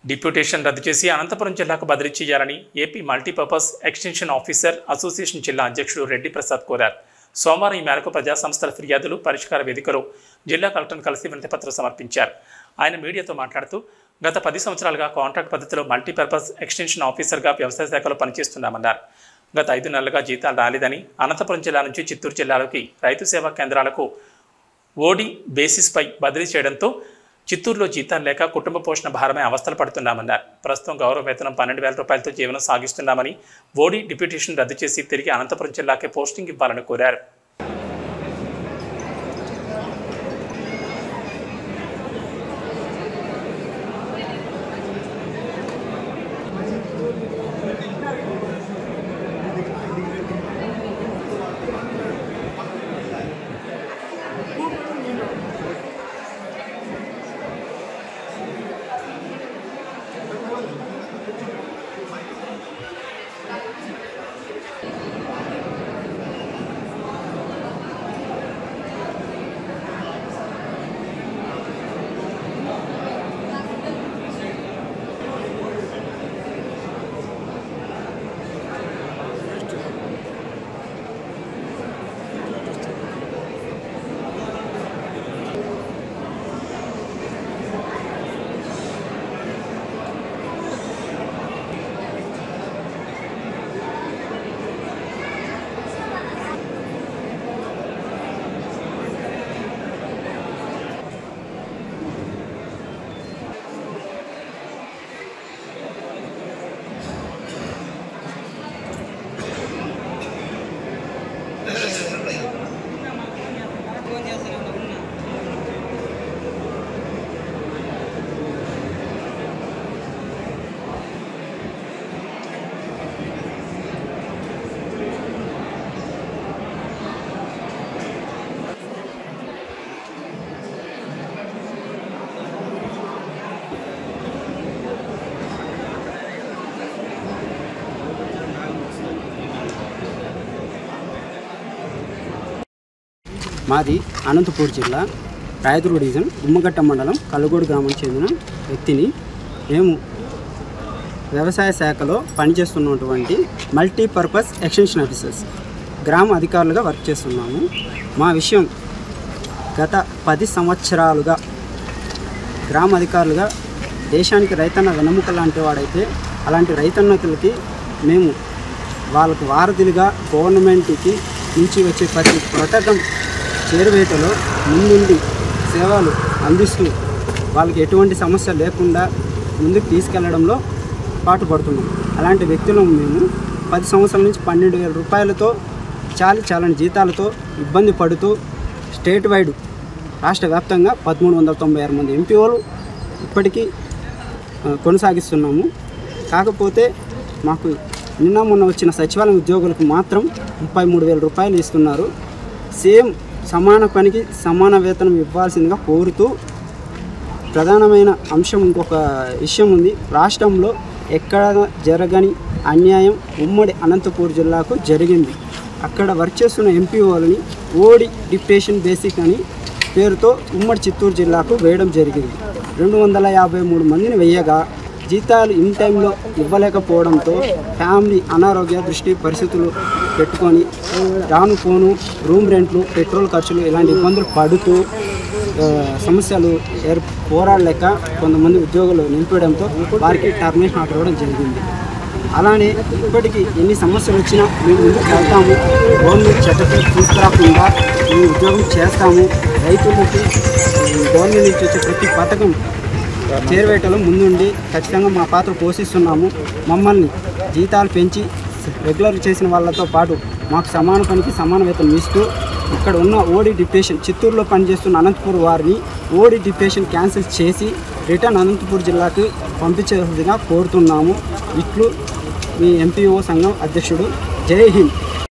Deputation రద్దు చేసి అనంతపురం జిల్లాకు బదిలీ చేయాలని AP multipurpose extension officer association జిల్లా అధ్యక్షుడు రెడ్డి ప్రసాద్ కోరారు. సోమవారం ఈ మేరకు ప్రజా సంస్థల ఫిర్యాదులు పరిష్కార వేదికలో జిల్లా కలెక్టర్ను కలిసి వినతిపత్రం సమర్పించారు. ఆయన మీడియాతో మాట్లాడుతూ గత 10 సంవత్సరాలుగా కాంట్రాక్ట్ పద్ధతిలో మల్టీపర్పస్ ఎక్స్టెన్షన్ ఆఫీసర్గా వ్యవసాయ శాఖలో పనిచేస్తున్నామన్నారు. గత 5 నెలలుగా జీతాలు రాలేదని అనంతపురం జిల్లా నుంచి చిత్తూరు జిల్లాలోకి రైతు సేవా కేంద్రాలకు ఓడి బేసిస్పై బదిలీ చేయడంతో చిత్తూరులో జీతాలు లేక కుటుంబ పోషణ భారమే అవస్థలు పడుతున్నామన్నారు. ప్రస్తుతం గౌరవ వేతనం 12,000 రూపాయలతో జీవనం సాగిస్తున్నామని, ఓడి డిప్యూటేషన్ రద్దు చేసి తిరిగి అనంతపురం జిల్లాకే పోస్టింగ్ ఇవ్వాలని కోరారు. మాది అనంతపూర్ జిల్లా రాయదుర్గ డివిజన్ గుమ్మగట్ట మండలం కల్లుగూడు గ్రామానికి చెందిన వ్యక్తిని. మేము వ్యవసాయ శాఖలో పనిచేస్తున్నటువంటి మల్టీపర్పస్ ఎక్స్టెన్షన్ ఆఫీసర్స్ గ్రామ అధికారులుగా వర్క్ చేస్తున్నాము. మా విషయం గత 10 సంవత్సరాలుగా గ్రామ అధికారులుగా దేశానికి రైతన్న వెన్నెముక లాంటి వాడైతే అలాంటి రైతన్నకులకి మేము వాళ్ళకు వారధులుగా గవర్నమెంట్కి నుంచి వచ్చే ప్రతి పథకం చేరువేటలో ముందుండి సేవలు అందిస్తూ వాళ్ళకి ఎటువంటి సమస్య లేకుండా ముందుకు తీసుకెళ్లడంలో పాటుపడుతున్నాం. అలాంటి వ్యక్తులను మేము 10 సంవత్సరాల నుంచి 12,000 రూపాయలతో చాలని జీతాలతో ఇబ్బంది పడుతూ స్టేట్ వైడ్ రాష్ట్ర వ్యాప్తంగా 1,396 మంది ఎంపీఓలు ఇప్పటికీ కొనసాగిస్తున్నాము. కాకపోతే మాకు నిన్న మొన్న వచ్చిన సచివాలయం ఉద్యోగులకు మాత్రం 33,000 రూపాయలు ఇస్తున్నారు. సేమ్ సమాన పనికి సమాన వేతనం ఇవ్వాల్సిందిగా కోరుతూ ప్రధానమైన అంశం ఇంకొక విషయం ఉంది. రాష్ట్రంలో ఎక్కడ జరగని అన్యాయం ఉమ్మడి అనంతపూర్ జిల్లాకు జరిగింది. అక్కడ వర్క్ చేస్తున్న ఎంపీఓలని ఓడి డిప్యూటేషన్ బేసిక్ అని పేరుతో ఉమ్మడి చిత్తూరు జిల్లాకు వేయడం జరిగింది. 253 మందిని వేయగా జీతాలు ఇన్ టైంలో ఇవ్వలేకపోవడంతో ఫ్యామిలీ అనారోగ్య దృష్టి పరిస్థితులు పెట్టుకొని రాను పోను రూమ్ రెంట్లు, పెట్రోల్ ఖర్చులు ఇలాంటి ఇబ్బందులు పడుతూ సమస్యలు పోరాడలేక కొంతమంది ఉద్యోగులు నింపడంతో వారికి టర్మినేషన్ ఆర్డర్ ఇవ్వడం జరిగింది. అలానే ఇప్పటికీ ఎన్ని సమస్యలు వచ్చినా మేము ముందుకు వెళ్తాము. గవర్నమెంట్ చట్టం తీసుకురాకుండా మేము ఉద్యోగం చేస్తాము. రైతులకి గవర్నమెంట్ నుంచి వచ్చే ప్రతి పథకం చేరువేటలో ముందుండి ఖచ్చితంగా మా పాత్ర పోషిస్తున్నాము. మమ్మల్ని జీతాలు పెంచి రెగ్యులర్ చేసిన వాళ్ళతో పాటు మాకు సమాన పనికి సమాన వేతనం ఇస్తూ ఇక్కడ ఉన్న ఓడి డిప్యూటేషన్ చిత్తూరులో పనిచేస్తున్న అనంతపూర్ వారిని ఓడి డిప్యూటేషన్ క్యాన్సిల్ చేసి రిటర్న్ అనంతపూర్ జిల్లాకు పంపించేదిగా కోరుతున్నాము. ఇట్లు మీ ఎంపీఓ సంఘం అధ్యక్షుడు. జై హింద్.